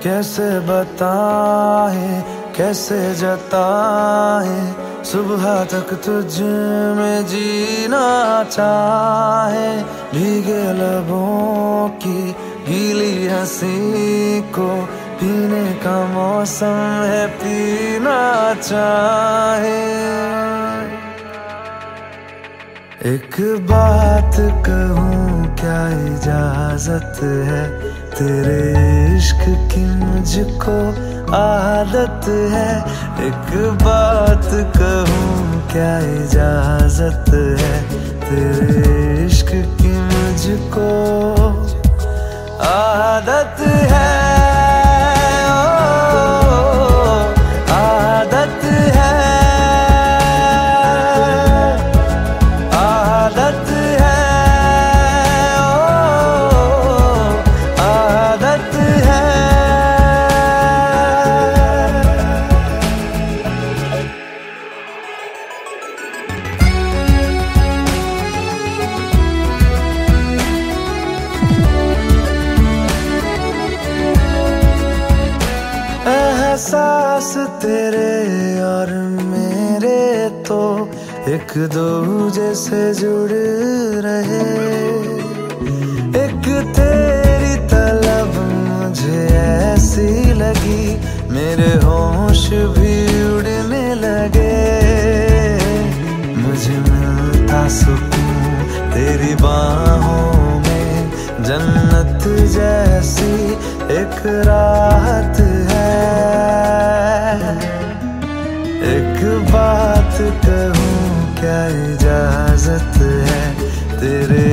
कैसे बताए कैसे जताए, सुबह तक तुझ में जीना चाहे। भीगे लबों की गीली हंसी को पीने का मौसम है, पीना चाहे। एक बात कहूँ क्या इजाजत है, तेरे इश्क की मुझको आदत है। एक बात कहूँ क्या इजाजत है, तेरे इश्क की मुझको आदत है। एहसास तेरे और मेरे तो एक दूजे से जुड़ रहे। एक तेरी तलब मुझे ऐसी लगी, मेरे होश भी उड़ने लगे। मुझे मिलता सुकून तेरी बाहों में, जन्नत जैसी एक राहत है। एक बात कहूँ क्या इजाजत है, तेरे